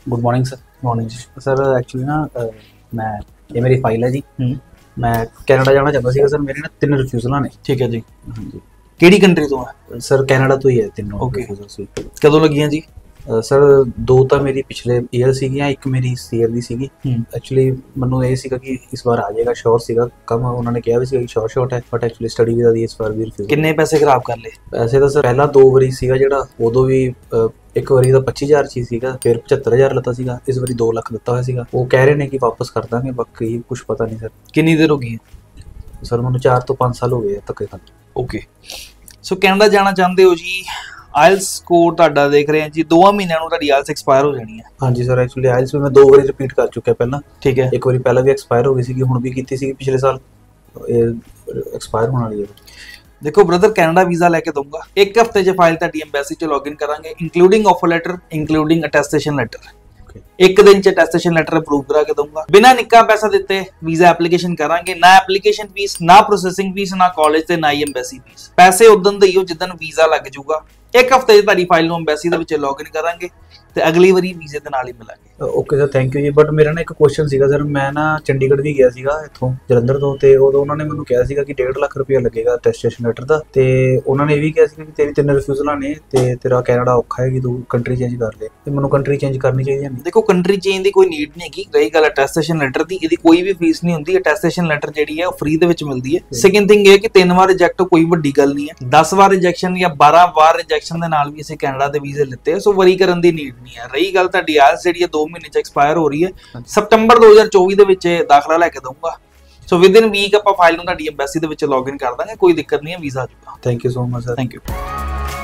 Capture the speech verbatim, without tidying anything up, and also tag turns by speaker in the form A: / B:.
A: Good morning sir.
B: Morning जी।
A: Sir actually ना uh, मैं ये मेरी फाइल है जी।
B: हम्म,
A: मैं कनाडा जाना चाहता सीगा सर, मेरे ना तीन रिफ्यूज़लां ने।
B: ठीक है जी।
A: हाँ जी
B: ਕਿਹੜੀ ਕੰਟਰੀ ਤੋਂ ਹੈ?
A: सर, कनाडा तो ही है तीनों
B: ओके।
A: रिफ्यूज़ल्स भी।
B: ਕਦੋਂ ਲੱਗੀਆਂ ਜੀ?
A: ਅ, ਸਰ ਦੋ ਤਾਂ ਮੇਰੀ ਪਿਛਲੇ ਈਅਰ ਸੀਗੀਆਂ, ਇੱਕ ਮੇਰੀ ਇਸ ਈਅਰ ਦੀ ਸੀਗੀ।
B: ਹੂੰ
A: ਐਕਚੁਅਲੀ ਮੈਨੂੰ ਇਹ ਸੀਗਾ ਕਿ ਇਸ ਵਾਰ ਆ ਜਾਏਗਾ, ਸ਼ੋਰ ਸੀਗਾ ਕੰਮ, ਉਹਨਾਂ ਨੇ ਕਿਹਾ ਵੀ ਸੀਗਾ ਕਿ ਸ਼ੋਰ ਸ਼ਾਰਟ ਹੈ, ਬਟ ਐਕਚੁਅਲੀ ਸਟੱਡੀ ਵੀਜ਼ਾ ਦੀ ਇਸ ਵਾਰ ਵੀ ਰਿਫਿਊਜ਼ਲ।
B: ਕਿੰਨੇ ਪੈਸੇ ਖਰਾਬ ਕਰ ਲਏ?
A: ਪੈਸੇ ਤਾਂ ਸਰ ਪਹਿਲਾਂ ਦੋ ਵਾਰੀ ਸੀਗਾ ਜਿਹੜਾ, ਉਦੋਂ ਵੀ ਅ, ਇੱਕ ਵਾਰੀ ਦਾ ਪੱਚੀ ਹਜ਼ਾਰ ਚ ਹੀ ਸੀਗਾ, ਫਿਰ ਪਝੱਤਰ ਹਜ਼ਾਰ ਲੱਤਾ ਸੀਗਾ, ਇਸ ਵਾਰੀ ਦੋ ਲੱਖ ਦਿੱਤਾ ਹੋਇਆ ਸੀਗਾ। ਉਹ ਕਹਿ ਰਹੇ ਨੇ ਕਿ ਵਾਪਸ ਕਰ ਦਾਂਗੇ, ਬਾਕੀ ਕੁਝ ਪਤਾ ਨਹੀਂ ਸਰ।
B: ਕਿੰਨੀ ਦੇਰ ਹੋ ਗਈ ਹੈ?
A: ਸਰ ਮੈਨੂੰ ਚਾਰ ਤੋਂ ਪੰਜ ਸਾਲ ਹੋ ਗਏ ਧੱਕੇ ਖਾਂਦੇ।
B: ਓਕੇ, ਸੋ ਕੈਨੇਡਾ ਜਾਣਾ ਚਾਹੁੰਦੇ ਹੋ ਜੀ। ਆਇਲਸ ਸਕੋਰ ਤੁਹਾਡਾ ਦੇਖ ਰਹੇ ਹਾਂ ਜੀ, ਦੋਵਾਂ ਮਹੀਨਿਆਂ ਨੂੰ ਤੁਹਾਡੀ ਆਇਲਸ ਐਕਸਪਾਇਰ ਹੋ ਜਾਣੀ ਹੈ।
A: ਹਾਂਜੀ ਸਰ, ਐਕਚੁਅਲੀ ਆਇਲਸ ਵੀ ਮੈਂ ਦੋ ਵਾਰੀ ਰਿਪੀਟ ਕਰ ਚੁੱਕਿਆ ਪਹਿਲਾਂ।
B: ਠੀਕ ਹੈ।
A: ਇੱਕ ਵਾਰੀ ਪਹਿਲਾਂ ਵੀ ਐਕਸਪਾਇਰ ਹੋ ਗਈ ਸੀਗੀ, ਹੁਣ ਵੀ ਕੀਤੀ ਸੀਗੀ ਪਿਛਲੇ ਸਾਲ, ਇਹ ਐਕਸਪਾਇਰ ਹੋਣ ਵਾਲੀ ਹੈ।
B: ਦੇਖੋ ਬ੍ਰਦਰ, ਕੈਨੇਡਾ ਵੀਜ਼ਾ ਲੈ ਕੇ ਦਊਂਗਾ, ਇੱਕ ਹਫ਼ਤੇ 'ਚ ਫਾਈਲ ਤੁਹਾਡੀ ਐਮਬੈਸੀ 'ਚ ਲੌਗਇਨ ਕਰਾਂਗੇ, including offer letter, including attestation letter. ਇੱਕ ਦਿਨ 'ਚ ਅਟੈਸਟੇਸ਼ਨ ਲੈਟਰ ਅਪਰੂਵ ਕਰਾ ਕੇ ਦਊਂਗਾ, ਬਿਨਾਂ ਨਿੱਕਾ ਪੈਸਾ ਦਿੱਤੇ ਵੀਜ਼ਾ ਐਪਲੀਕੇਸ਼ਨ ਕਰਾਂਗੇ। ਨਾ ਐਪਲੀਕੇਸ਼ਨ ਫੀਸ, ਨਾ ਪ੍ਰੋਸੈਸਿੰਗ ਫੀਸ, ਨਾ ਕਾਲਜ ਤੇ ਨਾ ਹੀ ਐਮਬੈਸੀ ਫੀਸ। ਪੈਸੇ ਉਦੋਂ ਦੇਈਓ ਜਿੱਦਣ ਵੀਜ਼ਾ ਲੱਗ ਜਾਊਗਾ। ਇੱਕ ਹਫ਼ਤੇ 'ਚ ਤੁਹਾਡੀ ਫਾਈਲ ਨੂੰ ਐਮਬੈਸੀ ਦੇ ਵਿੱਚ ਲੌਗਇਨ ਕਰਾਂਗੇ ਤੇ ਅਗਲੀ ਵਾਰੀ ਵੀਜ਼ੇ ਦੇ ਨਾਲ ਹੀ ਮਿਲਾਂਗੇ।
A: ਓਕੇ ਸਰ, ਥੈਂਕ ਯੂ ਜੀ। ਬਟ ਮੇਰਾ ਨਾ ਇੱਕ ਕੁਐਸਚਨ ਸੀਗਾ ਸਰ, ਮੈਂ ਨਾ ਚੰਡੀਗੜ੍ਹ ਵੀ ਗਿਆ ਸੀਗਾ ਇੱਥੋਂ ਜਲੰਧਰ ਤੋਂ, ਤੇ ਉਦੋਂ ਉਹਨਾਂ ਨੇ ਮੈਨੂੰ ਕਿਹਾ ਸੀਗਾ ਕਿ ਡੇਢ ਲੱਖ ਰੁਪਇਆ ਲੱਗੇਗਾ ਅਟੈਸਟੇਸ਼ਨ ਲੈਟਰ ਦਾ, ਤੇ ਉਹਨਾਂ ਨੇ ਇਹ ਵੀ ਕਿਹਾ ਸੀਗਾ ਕਿ ਤੇਰੀ ਤਿੰਨ ਰਿਫਿਊਜ਼ਲਾਂ ਨੇ ਤੇ ਤੇਰਾ ਕੈਨੇਡਾ ਔਖਾ ਹੈ ਕਿ ਤੂੰ ਕੰਟਰੀ ਚੇਂਜ ਕਰ ਲੈ, ਤੇ ਮੈਨੂੰ ਕੰਟਰੀ ਚੇਂਜ ਕਰਨੀ ਚਾਹੀਦੀ ਹੈ? ਨਹੀਂ
B: ਦੇਖੋ, ਕੰਟਰੀ ਚੇਂਜ ਦੀ ਕੋਈ ਨੀਡ ਨਹੀਂ ਹੈਗੀ। ਰਹੀ ਗੱਲ ਅਟੈਸਟੇਸ਼ਨ ਲੈਟਰ ਦੀ, ਇਹਦੀ ਕੋਈ ਵੀ ਫੀਸ ਨਹੀਂ ਹੁੰਦੀ। ਅਟੈਸਟੇਸ਼ਨ ਲੈਟਰ ਜਿਹੜੀ ਹੈ ਉਹ ਫ੍ਰੀ ਦੇ ਵਿੱਚ ਮਿਲਦੀ ਹੈ। ਸੈਕਿੰਡ ਥਿੰਗ ਇਹ ਕਿ ਤਿੰਨ ਵਾਰ ਰਿਜੈਕਟ ਕੋਈ ਵੱਡੀ ਗੱਲ ਨਹੀਂ ਹੈ। ਦਸ ਵਾਰ ਰਿਜੈਕਸ਼ਨ ਜਾਂ ਬਾਰਾਂ ਵਾਰ ਰਿਜੈਕਸ਼ਨ ਦੇ ਨਾਲ ਵੀ ਅਸੀਂ ਕੈਨੇਡਾ ਦੇ ਵੀਜ਼ੇ ਲਿੱਤੇ, ਸੋ ਵਰੀ ਕਰਨ ਦੀ ਨੀਡ ਨਹੀਂ ਹੈ। ਰਹੀ ਗੱਲ ਤੁਹਾਡੀ ਆਇਲਸ ਜਿਹੜੀ ਹੈ ਦੋ ਮਹੀਨੇ ਚ ਐਕਸਪਾਇਰ ਹੋ ਰਹੀ ਹੈ, ਸਤੰਬਰ ਦੋ ਹਜ਼ਾਰ ਚੌਵੀ ਦੇ ਵਿੱਚ ਦਾਖਲਾ ਲੈ ਕੇ ਦਊਂਗਾ। ਸੋ ਵਿਦ ਇਨ ਵੀਕ ਆਪਾਂ ਫਾਈਲ ਨੂੰ ਤੁਹਾਡੀ ਐਮਬੈਸੀ ਦੇ ਵਿੱਚ ਲੌਗਇਨ ਕਰ ਦਾਂਗੇ, ਕੋਈ ਦਿੱਕਤ ਨਹੀਂ ਹੈ, ਵੀਜ਼ਾ ਆ ਜਾਊਗਾ।
A: Thank you so much sir.
B: Thank you.